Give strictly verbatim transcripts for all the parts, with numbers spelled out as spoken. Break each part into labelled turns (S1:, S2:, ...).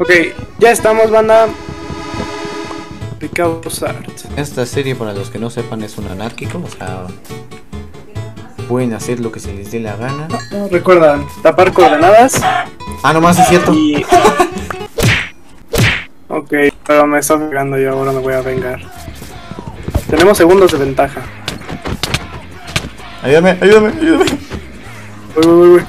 S1: Ok, ya estamos, banda. Causar.
S2: Esta serie, para los que no sepan, es un anárquico, o sea, pueden hacer lo que se les dé la gana.
S1: No, no, recuerdan, tapar coordenadas.
S2: Ah, nomás es cierto.
S1: Y... ok, pero me está pegando yo, ahora me voy a vengar. Tenemos segundos de ventaja.
S2: Ayúdame, ayúdame, ayúdame.
S1: Uy, uy, uy.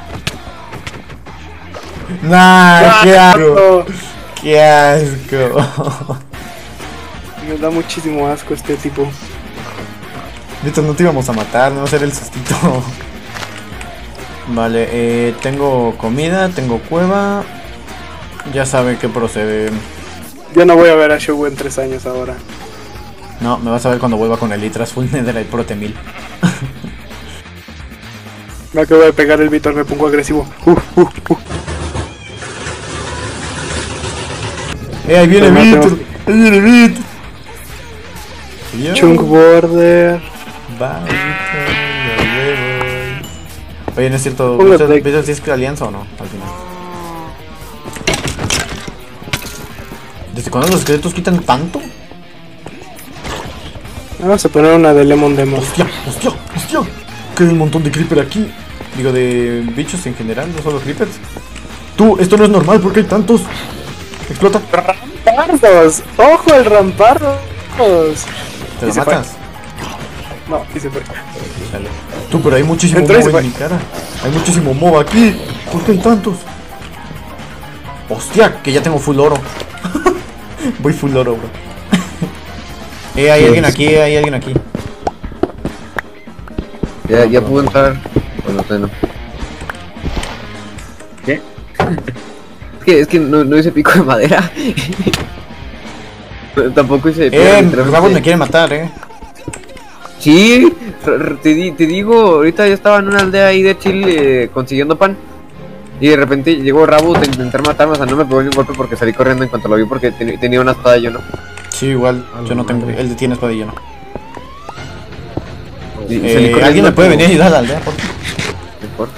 S2: Nah, qué asco.
S1: ¡Ah!
S2: Qué asco.
S1: Me da muchísimo asco este tipo.
S2: Víctor, no te íbamos a matar, no va a ser el sustito. Vale, eh, tengo comida, tengo cueva. Ya saben qué procede.
S1: Yo no voy a ver a Shogu en tres años ahora.
S2: No, me vas a ver cuando vuelva con el Litras Full Netherite Prote mil.
S1: Me acabo de pegar el Víctor, me pongo agresivo. Uh, uh, uh.
S2: Eh, ahí viene Víctor, ahí viene Víctor.
S1: Chunk border.
S2: Bye, Víctor, ya me voy. Oye, no es cierto,
S1: Póngate.
S2: ¿ves si es que alianza o no? Al final. ¿Desde cuándo los esqueletos quitan tanto?
S1: Vamos a poner una de Lemon Demo.
S2: ¡Hostia! ¡Hostia! ¡Hostia! Que hay un montón de creeper aquí. Digo, de bichos en general, no solo creepers. Tú, esto no es normal, ¿por qué hay tantos? Explota.
S1: ¡Rampardos! ¡Ojo el rampardos!
S2: ¿Te
S1: Y
S2: lo
S1: se
S2: matas?
S1: Fue. No, y se fue.
S2: Dale. Tú, pero hay muchísimo
S1: Entró y se
S2: mob en
S1: fue.
S2: mi cara. Hay muchísimo mob aquí. ¿Por qué hay tantos? Hostia, que ya tengo full oro. Voy full oro, bro. Eh, hay alguien aquí, hay alguien aquí.
S3: Ya, ya puedo entrar. Bueno, usted no.
S4: ¿Qué?
S3: Es que, es que no, no hice pico de madera. Tampoco hice.
S2: Eh,
S3: literalmente-
S2: Rabos me quiere matar, eh.
S3: Sí, r- r- te, di- te digo, ahorita yo estaba en una aldea ahí de Chile eh, consiguiendo pan. Y de repente llegó Rabu a intentar matarme, o sea, no me pegó ni un golpe porque salí corriendo en cuanto lo vi porque ten- tenía una espada y yo no.
S2: Sí, igual, yo no tengo.
S4: madre.
S2: Él tiene espadilla, ¿no?
S3: Y- y
S2: Eh,
S3: salí corriendo
S2: ¿alguien me puede
S3: como-
S2: venir a ayudar a la aldea, por favor?
S3: No importa.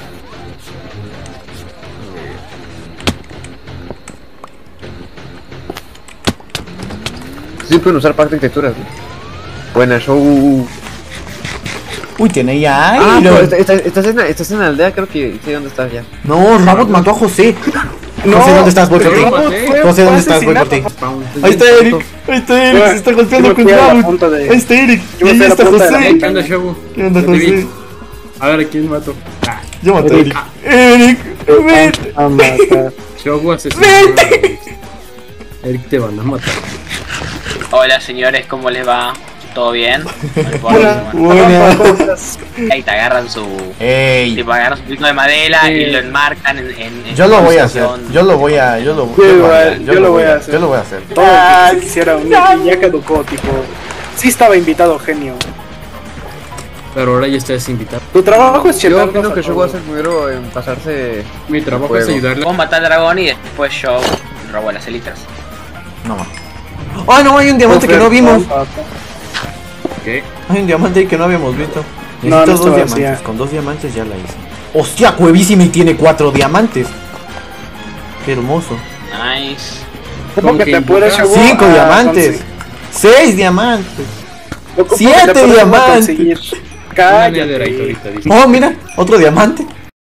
S3: Sí pueden usar pacto de texturas, ¿no? Buena show.
S2: Uy, tiene ya
S3: Ah,
S2: iron.
S3: pero estás, estás, en, la- estás en la aldea, creo que sé dónde estás ya.
S2: No, Rabot mató a José.
S1: No,
S2: José, ¿dónde estás? Voy por ti.
S1: Rabot fue-
S2: José, ¿dónde
S1: fue
S2: estás? Voy por ti.
S1: asesinado.
S4: Spawn.
S2: Ahí está Eric. Ahí está Eric. Se está golpeando
S1: Yo me
S2: con
S1: fui a la
S2: Rabot.
S1: punta de-
S2: Ahí está Eric.
S1: Yo
S2: Y
S1: me fui
S2: ahí
S1: a la
S2: está
S1: punta de la
S2: José.
S4: ¿Qué onda, Shogu?
S2: ¿Qué onda,
S4: Ya te vi.
S2: José?
S4: A ver, ¿a quién mato? Ah,
S2: Yo maté a Eric.
S4: Ah.
S2: Eric, ven.
S1: A matar.
S4: Shogu asesino. Eric te van a matar.
S5: Hola señores, ¿cómo les va? ¿Todo bien?
S1: Hola.
S2: Buena.
S1: ¿Cómo estás?
S5: Ahí te agarran su...
S2: Ey.
S5: Tipo, agarran su pico de madera
S4: Sí.
S5: y lo enmarcan en... en, en
S2: Yo lo
S5: su
S2: voy a hacer.
S5: posición.
S2: Yo lo voy a. Yo lo,
S1: Yo
S2: yo lo
S1: igual,
S2: haría,
S1: yo lo voy a hacer.
S2: Yo lo voy a hacer.
S1: Todo lo que quisiera un y ya caducó, tipo. Sí estaba invitado, genio.
S4: Pero ahora ya estás invitado.
S1: Tu trabajo es
S3: Yo
S1: checar
S3: opino
S1: cosas,
S3: que Show
S1: ¿no?
S3: va a ser el primero en pasarse.
S4: Mi trabajo
S3: Juego.
S4: es ayudarle.
S5: Vos matás al dragón y después yo robo las elitras.
S2: No más. ¡Ay, no! Hay un diamante que no vimos.
S4: ¿Qué?
S2: Hay un diamante ahí que no habíamos visto.
S1: No,
S2: Necesito
S1: no
S2: dos
S1: estaba
S2: diamantes.
S1: vacía.
S2: Con dos diamantes ya la hice. ¡Hostia! Cuevísima y tiene cuatro diamantes. ¡Qué hermoso!
S5: Nice.
S1: ¿Cómo que
S4: que
S1: te puedes
S4: invocar?
S1: Shogu,
S2: ¡Cinco
S1: a
S2: diamantes!
S1: conseguir-
S2: ¡Seis diamantes!
S1: ¿Cómo que
S2: ¡Siete
S1: te puedes
S2: diamantes!
S1: conseguir?
S4: Una netherite
S1: Cállate.
S4: ahorita, dice.
S2: ¡Oh, mira! ¡Otro diamante!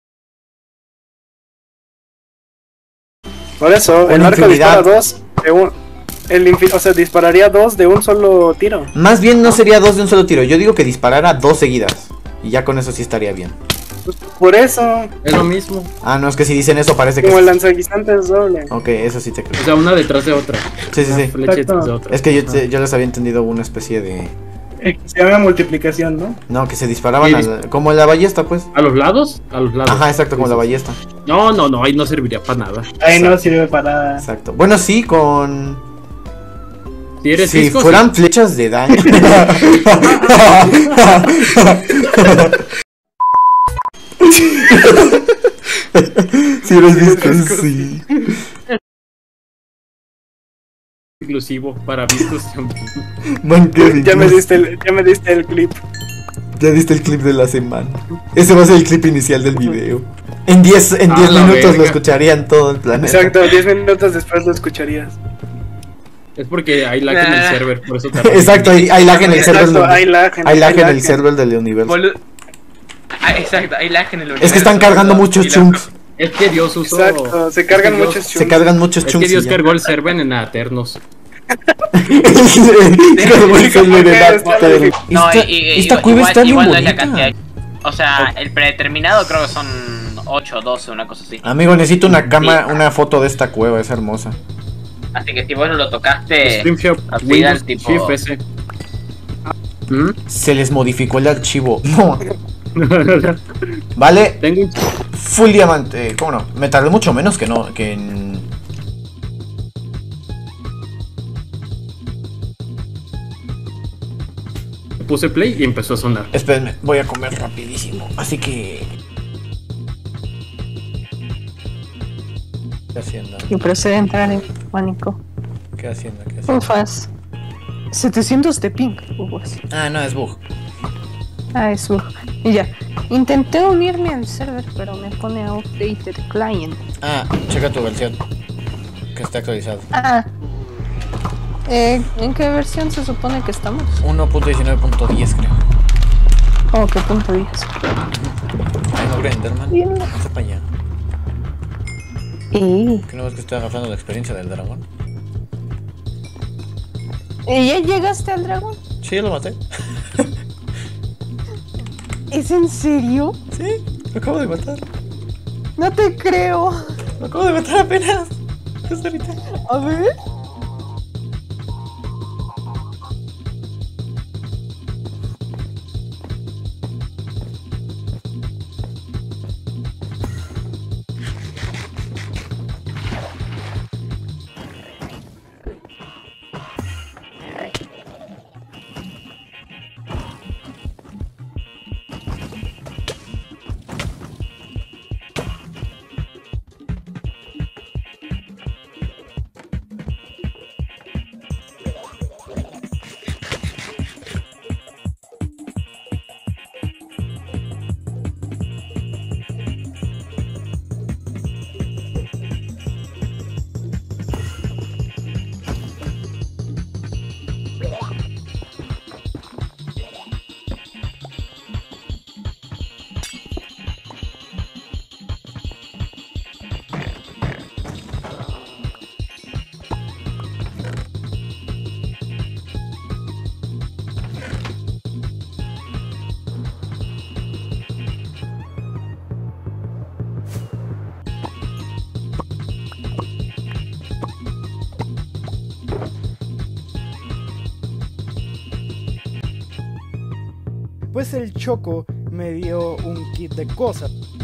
S1: Por eso, el
S2: Una
S1: arco
S2: infinidad.
S1: dispara dos de un. El infi- o sea, dispararía dos de un solo tiro.
S2: Más bien no sería dos de un solo tiro. Yo digo que disparara dos seguidas. Y ya con eso sí estaría bien.
S1: Por eso,
S4: Es lo mismo.
S2: Ah, no, es que si dicen eso parece que...
S1: como el lanzaguisante es doble.
S2: Ok, eso sí te creo.
S4: O sea, una detrás de otra.
S2: Sí, sí,
S4: Una
S2: sí.
S4: flecha
S1: Exacto.
S4: detrás de otra.
S2: Es que yo, yo les había entendido una especie de...
S1: Eh, Se llama multiplicación, ¿no?
S2: No, que se disparaban
S4: Sí,
S2: al- como en la ballesta, pues.
S4: ¿A los lados? A los lados.
S2: Ajá, exacto, como
S4: Sí,
S2: la
S4: sí.
S2: ballesta.
S4: No, no, no, ahí no serviría para nada.
S1: Ahí no sirve para.
S2: Exacto. Bueno, sí, con...
S4: Si eres
S2: Si
S4: cisco,
S2: fueran flechas de daño. Si eres disco, sí.
S4: exclusivo para vistos.
S2: Man, Kevin,
S1: Ya me
S2: ¿qué?
S1: diste el, ya me diste el clip.
S2: Ya diste el clip de la semana. Ese va a ser el clip inicial del video. En diez en
S4: A
S2: diez
S4: la
S2: minutos lo
S4: verga.
S2: escucharían todo el planeta.
S1: Exacto, diez minutos después lo escucharías.
S4: Es porque hay lag en el server, por eso tarda.
S2: Exacto, hay, hay lag en el server.
S1: Exacto,
S2: del-
S1: hay lag en-
S2: hay lag
S1: hay
S2: en
S1: lag
S2: el
S1: en-
S2: server del universo.
S5: Bolu- Ah, exacto, hay lag en el universo.
S2: Es que están cargando muchos
S5: Y la-
S2: chunks.
S4: Es que Dios usó.
S1: Exacto, se cargan
S4: es que Dios-
S1: muchos
S2: Se
S1: chunks.
S2: cargan muchos
S4: Es
S2: chunks.
S4: que Dios
S2: y ya.
S4: cargó el server en Aternos.
S2: Cargó el server de
S1: Está
S2: Dapper.
S1: difícil.
S5: No,
S2: Esta,
S5: y, y-
S2: esta
S5: igual-
S2: cueva
S5: igual-
S2: está bien
S5: igual no es la
S2: bonita.
S5: cantidad. O sea, el predeterminado creo que son ocho, doce, una cosa así.
S2: Amigo, necesito una cama,
S5: Sí.
S2: una foto de esta cueva, es hermosa.
S5: Así que si vos no lo tocaste,
S4: Streamshop,
S5: así
S4: Windows,
S5: dan tipo-
S4: Shift S. ¿Mm?
S2: Se les modificó el archivo. No. Vale,
S4: Tengo un...
S2: full diamante. ¿Cómo no? Me tardé mucho menos que no. Que en.
S4: Puse play y empezó a sonar.
S2: Espérenme, voy a comer rapidísimo. Así que. ¿Qué haciendo?
S6: Y procede a entrar en pánico.
S2: ¿Qué haciendo? ¿Qué haciendo?
S6: Ufas. setecientos de ping. Ufas.
S2: Ah, no, es bug.
S6: Ah, eso. Y ya. Intenté unirme al server, pero me pone Updated Client.
S2: Ah, checa tu versión. Que está actualizado.
S6: Ah. Eh, ¿En qué versión se supone que estamos?
S2: uno punto diecinueve punto diez creo.
S6: Oh, qué punto diez.
S2: Ay, no, Grenderman.
S6: Bien.
S2: Hazte para allá.
S6: ¿Y
S2: ¿Qué no ves que estoy agarrando la experiencia del dragón?
S6: ¿Y ya llegaste al dragón?
S2: Sí, lo maté.
S6: ¿Es en serio?
S2: Sí, lo acabo de matar.
S6: No te creo.
S2: Lo acabo de matar apenas. Es ahorita.
S6: A ver.
S7: Pues el Choco me dio un kit de cosas.